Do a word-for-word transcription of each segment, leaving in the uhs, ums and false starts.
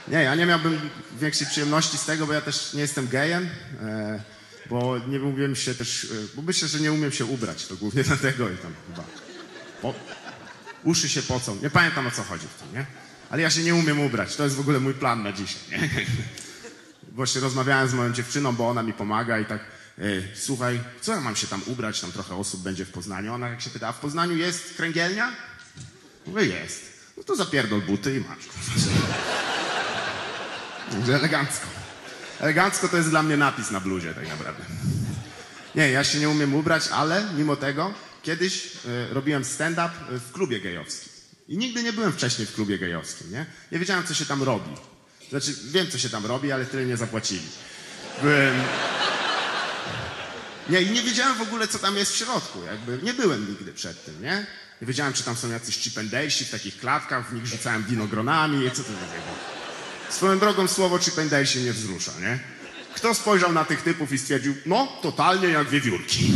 Nie, ja nie miałbym większej przyjemności z tego, bo ja też nie jestem gejem, e, bo nie umiem się też, e, bo myślę, że nie umiem się ubrać, to głównie dlatego i tam chyba po, uszy się pocą. Nie pamiętam, o co chodzi w tym, nie? Ale ja się nie umiem ubrać, to jest w ogóle mój plan na dzisiaj, nie? Właśnie rozmawiałem z moją dziewczyną, bo ona mi pomaga i tak, e, słuchaj, co ja mam się tam ubrać, tam trochę osób będzie w Poznaniu. Ona jak się pyta, a w Poznaniu jest kręgielnia? Mówię, jest. No to zapierdol buty i masz. Także elegancko. Elegancko to jest dla mnie napis na bluzie tak naprawdę. Nie, ja się nie umiem ubrać, ale mimo tego kiedyś y, robiłem stand-up w klubie gejowskim. I nigdy nie byłem wcześniej w klubie gejowskim, nie? Nie wiedziałem, co się tam robi. Znaczy, wiem, co się tam robi, ale tyle nie zapłacili. Byłem... Nie, i nie wiedziałem w ogóle, co tam jest w środku. Jakby nie byłem nigdy przed tym, nie? Nie wiedziałem, czy tam są jacyś chipendejsi w takich klatkach, w nich rzucałem winogronami, co to takiego. Swoją drogą słowo chipendejsi mnie wzrusza, nie? Kto spojrzał na tych typów i stwierdził, no, totalnie jak wiewiórki.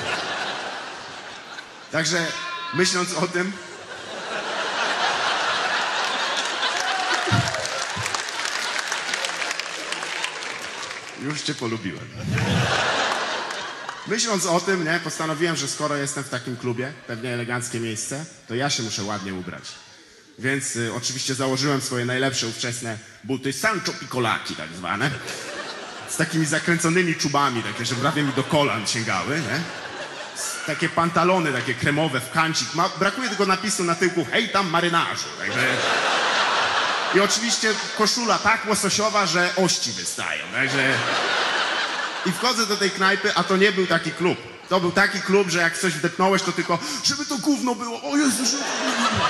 Także, myśląc o tym... Już cię polubiłem. Myśląc o tym, nie, postanowiłem, że skoro jestem w takim klubie, pewnie eleganckie miejsce, to ja się muszę ładnie ubrać. Więc y, oczywiście założyłem swoje najlepsze ówczesne buty, Sancho Piccolaki tak zwane, z takimi zakręconymi czubami, takie, że prawie mi do kolan sięgały, nie? Takie pantalony, takie kremowe w kancik. Ma, brakuje tylko napisu na tyłku, hej tam marynarzu. Także... I oczywiście koszula tak łososiowa, że ości wystają, także... I wchodzę do tej knajpy, a to nie był taki klub. To był taki klub, że jak coś wdepnąłeś, to tylko, żeby to gówno było. O Jezu, żeby to gówno.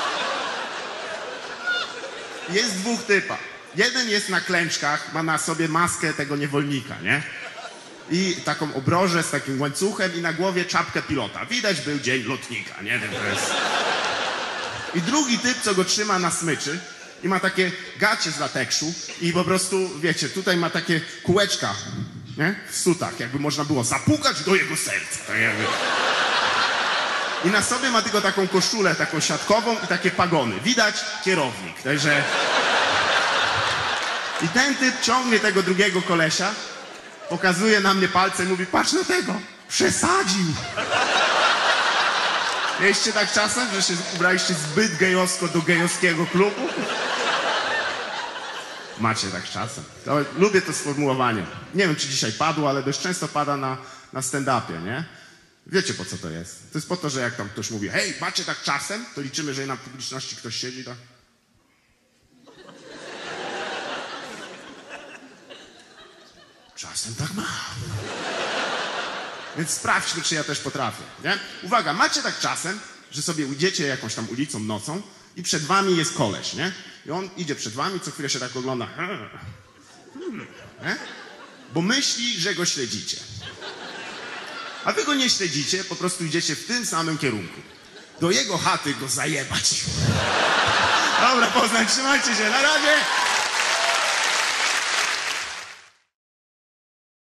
Jest dwóch typa. Jeden jest na klęczkach, ma na sobie maskę tego niewolnika, nie? I taką obrożę z takim łańcuchem i na głowie czapkę pilota. Widać był dzień lotnika, nie? To jest... I drugi typ, co go trzyma na smyczy i ma takie gacie z lateksu i po prostu, wiecie, tutaj ma takie kółeczka, nie? W sutach, jakby można było zapukać do jego serca. Tak jakby. I na sobie ma tylko taką koszulę, taką siatkową i takie pagony. Widać kierownik, także... I ten typ ciągnie tego drugiego kolesia, pokazuje na mnie palce i mówi, patrz na tego, przesadził. Mieliście tak czasem, że się ubraliście zbyt gejowsko do gejowskiego klubu? Macie tak czasem. To, lubię to sformułowanie. Nie wiem, czy dzisiaj padło, ale dość często pada na, na stand-upie, nie? Wiecie, po co to jest? To jest po to, że jak tam ktoś mówi, hej, macie tak czasem, to liczymy, że na publiczności ktoś siedzi, tak? Czasem tak ma. Więc sprawdźmy, czy ja też potrafię, nie? Uwaga, macie tak czasem, że sobie idziecie jakąś tam ulicą nocą i przed wami jest koleś, nie? I on idzie przed wami, co chwilę się tak ogląda, hmm, hmm, nie? Bo myśli, że go śledzicie. A wy go nie śledzicie, po prostu idziecie w tym samym kierunku. Do jego chaty go zajebać. Dobra, Poznań, trzymajcie się, na razie!